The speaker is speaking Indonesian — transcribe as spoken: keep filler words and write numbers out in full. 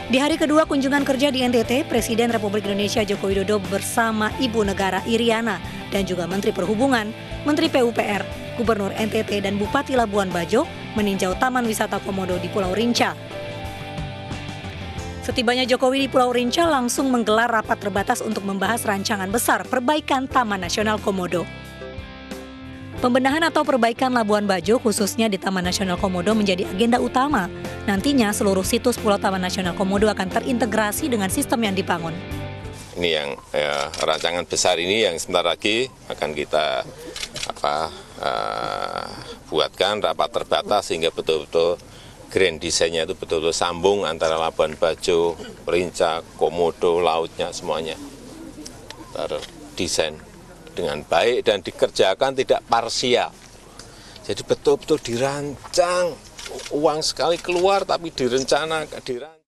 Di hari kedua kunjungan kerja di N T T, Presiden Republik Indonesia Joko Widodo bersama Ibu Negara Iriana dan juga Menteri Perhubungan, Menteri P U P R, Gubernur N T T dan Bupati Labuan Bajo meninjau Taman Wisata Komodo di Pulau Rinca. Setibanya Jokowi di Pulau Rinca langsung menggelar rapat terbatas untuk membahas rancangan besar perbaikan Taman Nasional Komodo. Pembenahan atau perbaikan Labuan Bajo khususnya di Taman Nasional Komodo menjadi agenda utama. Nantinya seluruh situs Pulau Taman Nasional Komodo akan terintegrasi dengan sistem yang dibangun. Ini yang ya, rancangan besar ini yang sebentar lagi akan kita apa, uh, buatkan rapat terbatas sehingga betul-betul grand design-nya itu betul-betul sambung antara Labuan Bajo, Rinca, Komodo, lautnya semuanya terdesain dengan baik dan dikerjakan tidak parsial. Jadi betul-betul dirancang, uang sekali keluar tapi direncanakan, dirancang.